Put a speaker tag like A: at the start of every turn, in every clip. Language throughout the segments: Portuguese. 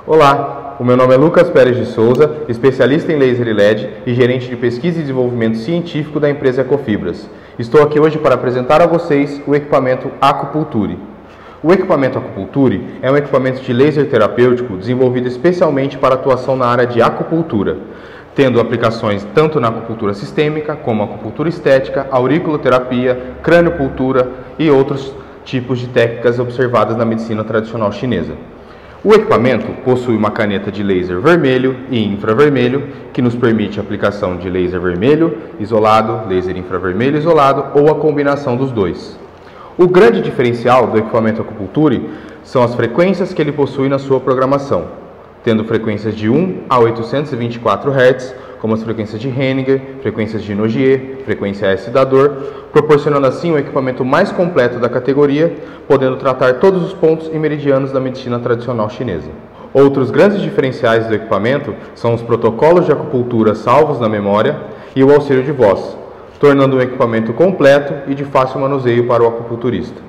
A: Olá, o meu nome é Lucas Pérez de Souza, especialista em laser e LED e gerente de pesquisa e desenvolvimento científico da empresa Ecofibras. Estou aqui hoje para apresentar a vocês o equipamento Acupuncture. O equipamento Acupuncture é um equipamento de laser terapêutico desenvolvido especialmente para atuação na área de acupuntura, tendo aplicações tanto na acupuntura sistêmica como acupuntura estética, auriculoterapia, craniopuntura e outros tipos de técnicas observadas na medicina tradicional chinesa. O equipamento possui uma caneta de laser vermelho e infravermelho, que nos permite a aplicação de laser vermelho isolado, laser infravermelho isolado ou a combinação dos dois. O grande diferencial do equipamento Acupuncture são as frequências que ele possui na sua programação, tendo frequências de 1 a 824 Hz, como as frequências de Henninger, frequências de Nogier, frequência S da dor, proporcionando assim o equipamento mais completo da categoria, podendo tratar todos os pontos e meridianos da medicina tradicional chinesa. Outros grandes diferenciais do equipamento são os protocolos de acupuntura salvos na memória e o auxílio de voz, tornando um equipamento completo e de fácil manuseio para o acupunturista.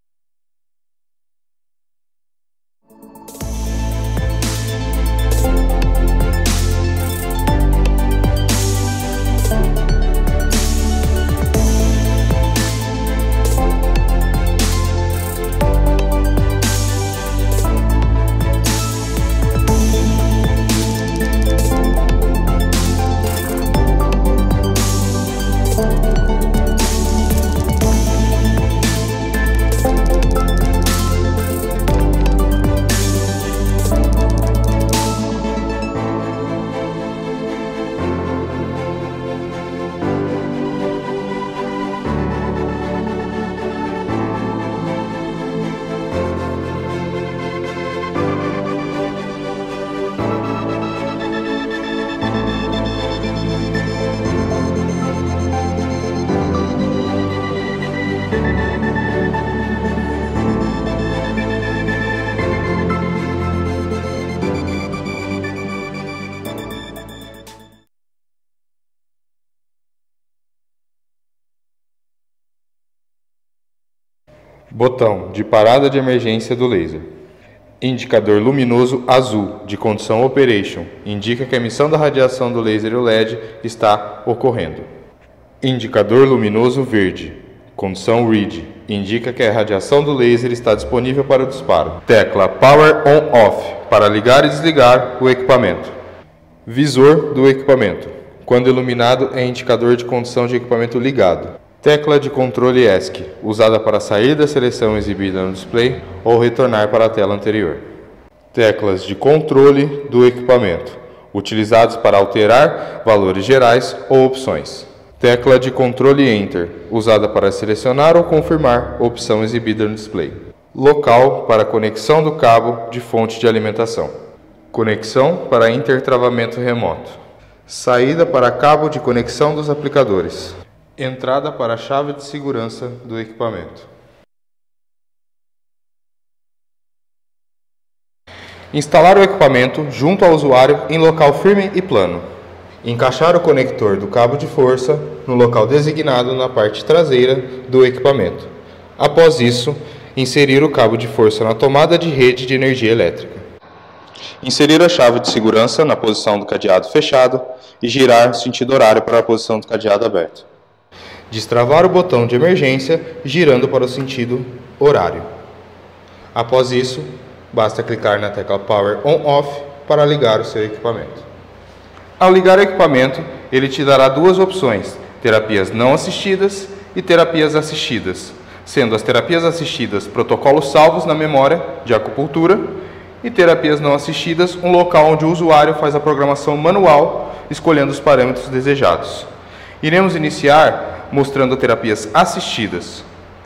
A: Botão de parada de emergência do laser. Indicador luminoso azul de condição Operation indica que a emissão da radiação do laser e o LED está ocorrendo. Indicador luminoso verde, condição Read, indica que a radiação do laser está disponível para o disparo. Tecla Power On Off para ligar e desligar o equipamento. Visor do equipamento. Quando iluminado é indicador de condição de equipamento ligado. Tecla de controle ESC, usada para sair da seleção exibida no display ou retornar para a tela anterior. Teclas de controle do equipamento, utilizados para alterar valores gerais ou opções. Tecla de controle Enter, usada para selecionar ou confirmar a opção exibida no display. Local para conexão do cabo de fonte de alimentação. Conexão para intertravamento remoto. Saída para cabo de conexão dos aplicadores. Entrada para a chave de segurança do equipamento. Instalar o equipamento junto ao usuário em local firme e plano. Encaixar o conector do cabo de força no local designado na parte traseira do equipamento. Após isso, inserir o cabo de força na tomada de rede de energia elétrica. Inserir a chave de segurança na posição do cadeado fechado e girar sentido horário para a posição do cadeado aberto. Destravar o botão de emergência girando para o sentido horário. Após isso, basta clicar na tecla Power On Off para ligar o seu equipamento. Ao ligar o equipamento, ele te dará duas opções: terapias não assistidas e terapias assistidas, sendo as terapias assistidas protocolos salvos na memória de acupuntura e terapias não assistidas um local onde o usuário faz a programação manual, escolhendo os parâmetros desejados. Iremos iniciar mostrando terapias assistidas.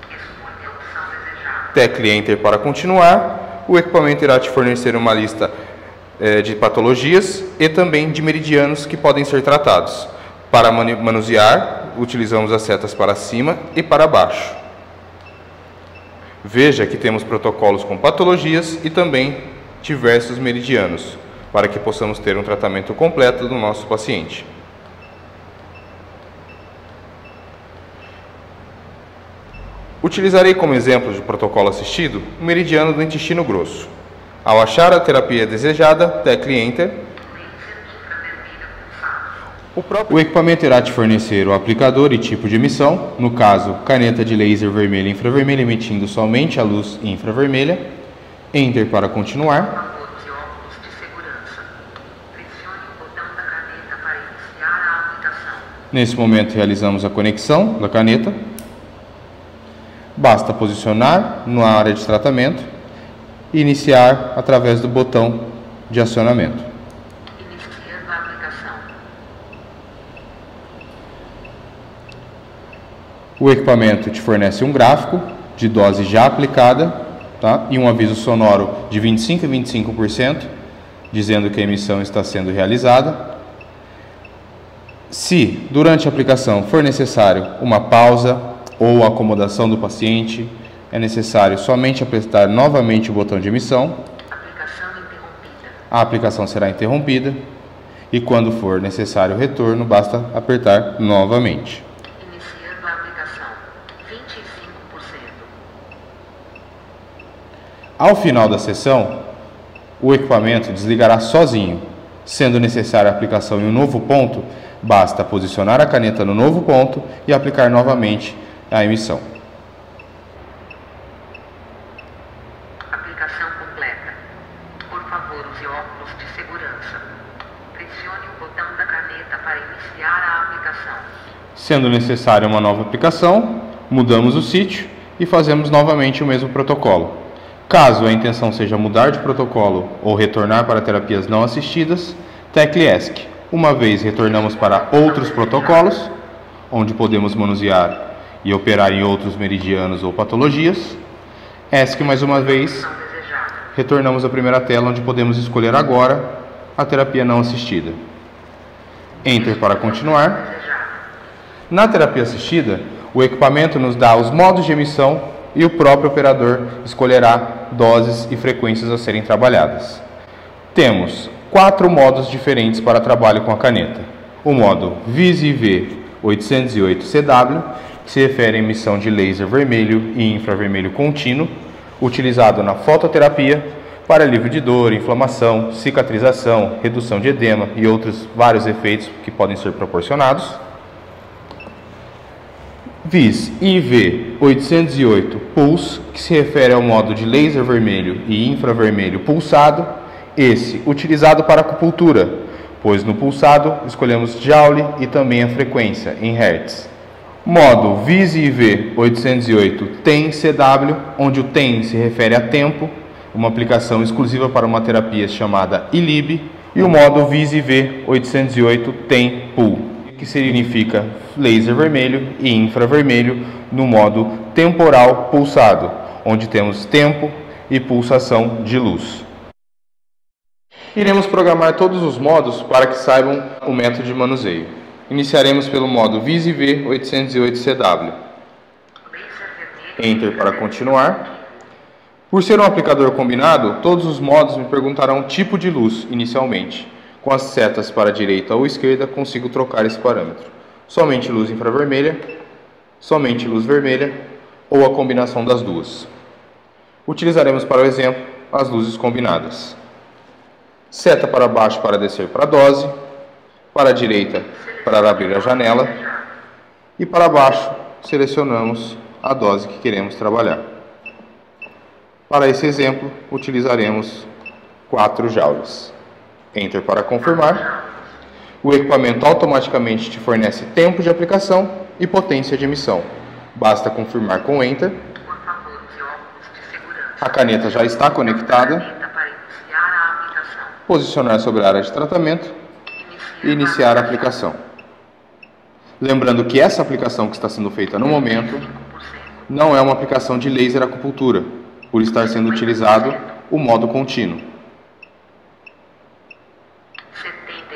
A: Tecle Enter para continuar. O equipamento irá te fornecer uma lista de patologias e também de meridianos que podem ser tratados. Para manusear, utilizamos as setas para cima e para baixo. Veja que temos protocolos com patologias e também diversos meridianos, para que possamos ter um tratamento completo do nosso paciente. Utilizarei como exemplo de protocolo assistido o meridiano do intestino grosso. Ao achar a terapia desejada, tecle Enter. O equipamento irá te fornecer o aplicador e tipo de emissão, no caso, caneta de laser vermelho e infravermelho emitindo somente a luz infravermelha. Enter para continuar. Nesse momento realizamos a conexão da caneta. Basta posicionar na área de tratamento e iniciar através do botão de acionamento.
B: Iniciando a aplicação.
A: O equipamento te fornece um gráfico de dose já aplicada, tá? E um aviso sonoro de 25% e 25%, dizendo que a emissão está sendo realizada. Se durante a aplicação for necessário uma pausa ou acomodação do paciente, é necessário somente apertar novamente o botão de emissão.
B: Aplicação interrompida.
A: A aplicação será interrompida e quando for necessário o retorno, basta apertar novamente.
B: Iniciando a aplicação. 25%.
A: Ao final da sessão, o equipamento desligará sozinho. Sendo necessária a aplicação em um novo ponto, basta posicionar a caneta no novo ponto e aplicar novamente a emissão.
B: Aplicação completa. Por favor, use óculos de segurança. Pressione o botão da caneta para iniciar a aplicação.
A: Sendo necessária uma nova aplicação, mudamos o sítio e fazemos novamente o mesmo protocolo. Caso a intenção seja mudar de protocolo ou retornar para terapias não assistidas, tecle ESC. Uma vez retornamos para outros protocolos, onde podemos manusear e operar em outros meridianos ou patologias. ESC mais uma vez, retornamos à primeira tela, onde podemos escolher agora a terapia não assistida. Enter para continuar. Na terapia assistida, o equipamento nos dá os modos de emissão e o próprio operador escolherá doses e frequências a serem trabalhadas. Temos 4 modos diferentes para trabalho com a caneta. O modo VIS-IV 808CW, que se refere à emissão de laser vermelho e infravermelho contínuo, utilizado na fototerapia para alívio de dor, inflamação, cicatrização, redução de edema e outros vários efeitos que podem ser proporcionados. VIS-IV 808 Pulse, que se refere ao modo de laser vermelho e infravermelho pulsado, esse utilizado para acupuntura, pois no pulsado escolhemos Joule e também a frequência em Hertz. Modo VIS-IV 808 TEM-CW, onde o TEM se refere a tempo, uma aplicação exclusiva para uma terapia chamada ILIB, e o modo VIS-IV 808 TEM-PUL, que significa laser vermelho e infravermelho no modo temporal pulsado, onde temos tempo e pulsação de luz. Iremos programar todos os modos para que saibam o método de manuseio. Iniciaremos pelo modo VIS-IV 808CW. Enter para continuar. Por ser um aplicador combinado, todos os modos me perguntarão tipo de luz inicialmente. Com as setas para a direita ou esquerda, consigo trocar esse parâmetro. Somente luz infravermelha, somente luz vermelha ou a combinação das duas. Utilizaremos para o exemplo as luzes combinadas. Seta para baixo para descer para a dose, para a direita para abrir a janela e para baixo selecionamos a dose que queremos trabalhar. Para esse exemplo, utilizaremos 4 joules. Enter para confirmar. O equipamento automaticamente te fornece tempo de aplicação e potência de emissão. Basta confirmar com Enter. A caneta já está conectada. Posicionar sobre a área de tratamento e iniciar a aplicação. Lembrando que essa aplicação que está sendo feita no momento não é uma aplicação de laser acupuntura, por estar sendo utilizado o modo contínuo.
B: 75%.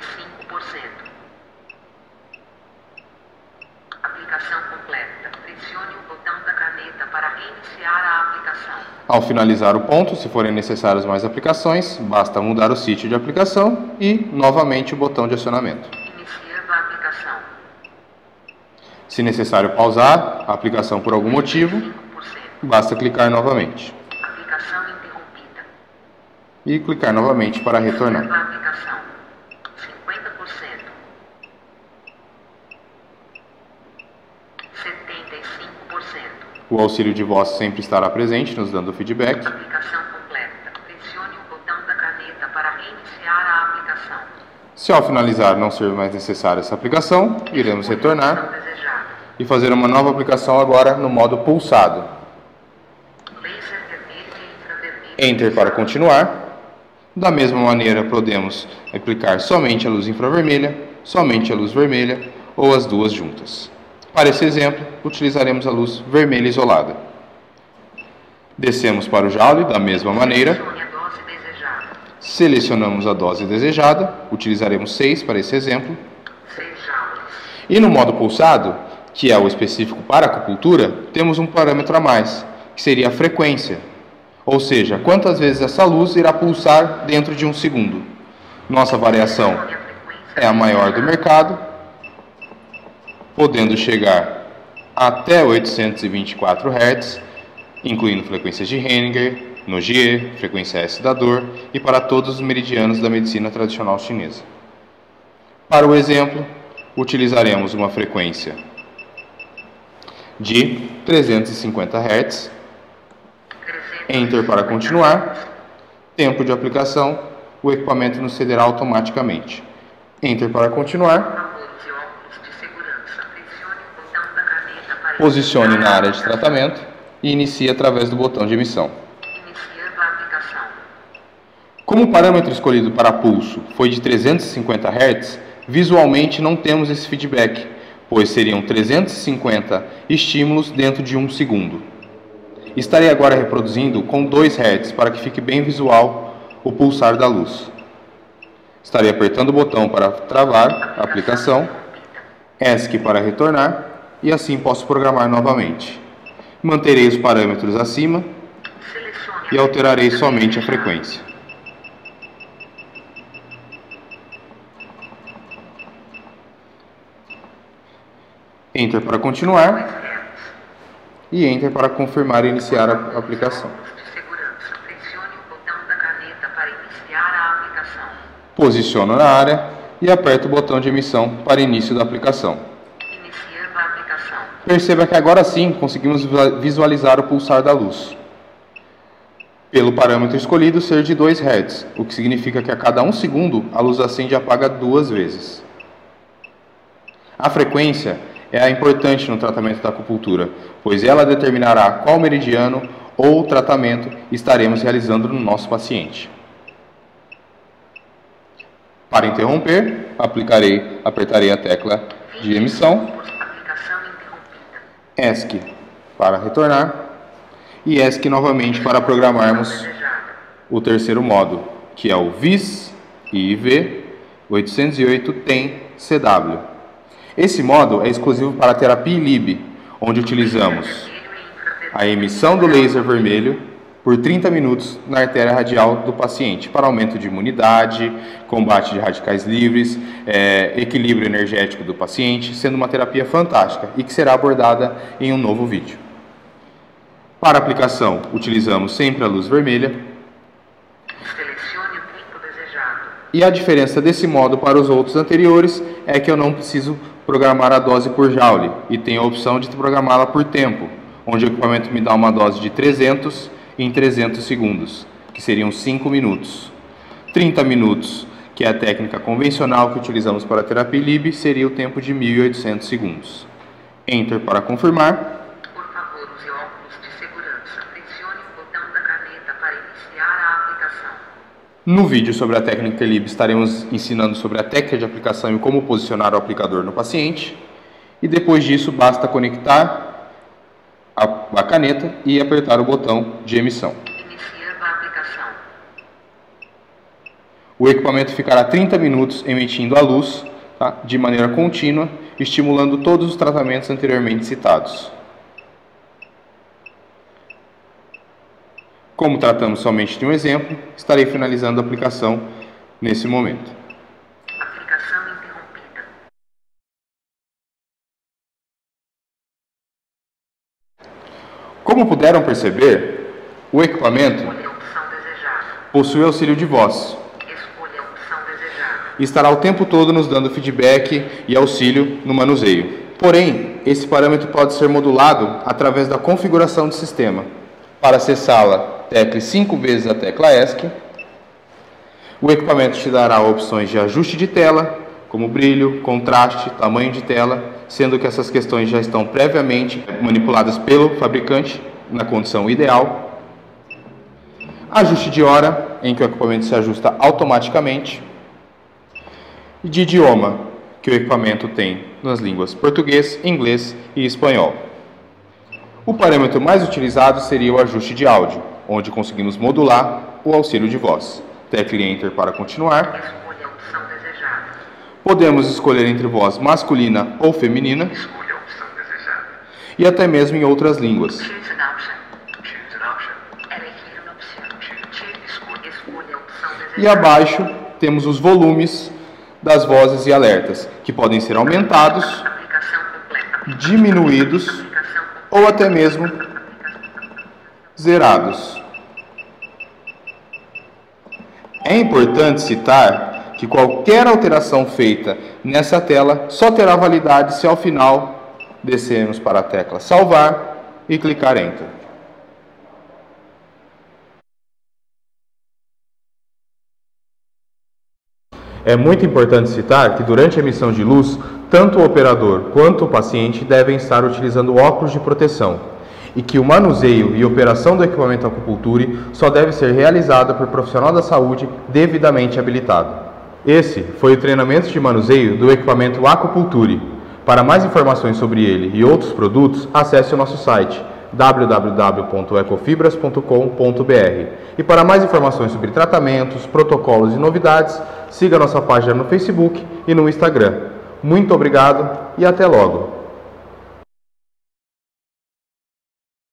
B: Aplicação completa. Pressione o botão da caneta para reiniciar a aplicação.
A: Ao finalizar o ponto, se forem necessárias mais aplicações, basta mudar o sítio de aplicação e, novamente, o botão de acionamento.
B: Iniciando a aplicação.
A: Se necessário pausar a aplicação por algum motivo,
B: 5%.
A: basta clicar novamente.
B: Aplicação interrompida.
A: e clicar novamente para retornar.
B: Aplicação 50%, 75%.
A: O auxílio de voz sempre estará presente, nos dando feedback.
B: Aplicação completa. Pressione o botão da caneta para reiniciar a aplicação.
A: Se ao finalizar não ser mais necessária essa aplicação, iremos retornar e fazer uma nova aplicação agora no modo pulsado.
B: Laser vermelho e infravermelho.
A: Enter para continuar. Da mesma maneira, podemos aplicar somente a luz infravermelha, somente a luz vermelha ou as duas juntas. Para esse exemplo, utilizaremos a luz vermelha isolada. Descemos para o Joule da mesma maneira.
B: Selecione a dose desejada.
A: Selecionamos a dose desejada, utilizaremos 6 para esse exemplo.
B: 6 joules.
A: E no modo pulsado, que é o específico para a acupuntura, temos um parâmetro a mais, que seria a frequência. Ou seja, quantas vezes essa luz irá pulsar dentro de um segundo. Nossa variação
B: Selecione a frequência
A: é a maior do mercado, podendo chegar até 824 Hz, incluindo frequências de Henninger, Nogier, frequência S da dor e para todos os meridianos da medicina tradicional chinesa. Para o exemplo, utilizaremos uma frequência de 350 Hz. Enter para continuar. Tempo de aplicação, o equipamento nos cederá automaticamente. Enter para continuar.
B: Favores e óculos de segurança. Pressione o botão da caneta para
A: Posicione
B: iniciar
A: na
B: a
A: área de
B: aplicação.
A: tratamento e inicie através do botão de emissão.
B: Iniciando a aplicação.
A: Como o parâmetro escolhido para pulso foi de 350 Hz, visualmente não temos esse feedback, pois seriam 350 estímulos dentro de 1 segundo. Estarei agora reproduzindo com 2 Hz para que fique bem visual o pulsar da luz. Estarei apertando o botão para travar a aplicação, ESC para retornar e assim posso programar novamente. Manterei os parâmetros acima
B: Selecione
A: e alterarei somente a frequência. Enter para continuar e Enter para confirmar e iniciar a aplicação.
B: de segurança. Pressione o botão da caneta para iniciar a aplicação.
A: Posiciono na área e aperto o botão de emissão para início da aplicação.
B: Iniciando a aplicação.
A: Perceba que agora sim conseguimos visualizar o pulsar da luz. Pelo parâmetro escolhido ser de 2 Hz, o que significa que a cada 1 segundo a luz acende e apaga 2 vezes. A frequência é importante no tratamento da acupuntura, pois ela determinará qual meridiano ou tratamento estaremos realizando no nosso paciente. Para interromper, apertarei a tecla de emissão,
B: Aplicação interrompida.
A: ESC para retornar e ESC novamente para programarmos
B: Desejada.
A: o terceiro modo, que é o VIS IV 808 TEM CW. Esse modo é exclusivo para a terapia ILIB, onde utilizamos
B: Vermelho e infravermelho.
A: a emissão do laser vermelho por 30 minutos na artéria radial do paciente, para aumento de imunidade, combate de radicais livres, equilíbrio energético do paciente, sendo uma terapia fantástica e que será abordada em um novo vídeo. Para a aplicação, utilizamos sempre a luz vermelha,
B: Selecione o tempo desejado.
A: e a diferença desse modo para os outros anteriores é que eu não preciso programar a dose por Joule e tenho a opção de programá-la por tempo, onde o equipamento me dá uma dose de 300 em 300 segundos, que seriam 5 minutos. 30 minutos, que é a técnica convencional que utilizamos para a terapia ILIB, seria o tempo de 1800 segundos. Enter para confirmar.
B: Por favor, use óculos de segurança. Pressione o botão da caneta para iniciar a aplicação.
A: No vídeo sobre a técnica ILIB estaremos ensinando sobre a técnica de aplicação e como posicionar o aplicador no paciente. E depois disso basta conectar a caneta e apertar o botão de emissão.
B: Iniciando a aplicação.
A: O equipamento ficará 30 minutos emitindo a luz, tá, de maneira contínua, estimulando todos os tratamentos anteriormente citados. Como tratamos somente de um exemplo, estarei finalizando a aplicação nesse momento.
B: Aplicação interrompida.
A: Como puderam perceber, o equipamento
B: Escolha a opção desejada.
A: Possui auxílio de voz.
B: Escolha a opção desejada.
A: E estará o tempo todo nos dando feedback e auxílio no manuseio. Porém, esse parâmetro pode ser modulado através da configuração do sistema. Para acessá-la, tecle 5 vezes a tecla ESC. O equipamento te dará opções de ajuste de tela, como brilho, contraste, tamanho de tela, sendo que essas questões já estão previamente manipuladas pelo fabricante na condição ideal. Ajuste de hora, em que o equipamento se ajusta automaticamente. E de idioma, que o equipamento tem nas línguas português, inglês e espanhol. O parâmetro mais utilizado seria o ajuste de áudio, onde conseguimos modular o auxílio de voz. Tecle Enter para continuar.
B: Escolha a opção desejada.
A: Podemos escolher entre voz masculina ou feminina.
B: Escolha a opção desejada.
A: E até mesmo em outras línguas.
B: Choose an option. Choose an option. Elegir uma opção. Escolha a opção desejada.
A: E abaixo temos os volumes das vozes e alertas, que podem ser aumentados,
B: Aplicação completa.
A: diminuídos ou até mesmo zerados. É importante citar que qualquer alteração feita nessa tela só terá validade se ao final descermos para a tecla salvar e clicar Enter. É muito importante citar que durante a emissão de luz, tanto o operador quanto o paciente devem estar utilizando óculos de proteção e que o manuseio e operação do equipamento Acupuncture só deve ser realizado por profissional da saúde devidamente habilitado. Esse foi o treinamento de manuseio do equipamento Acupuncture. Para mais informações sobre ele e outros produtos, acesse o nosso site www.ecofibras.com.br. E para mais informações sobre tratamentos, protocolos e novidades, siga nossa página no Facebook e no Instagram. Muito obrigado e até logo!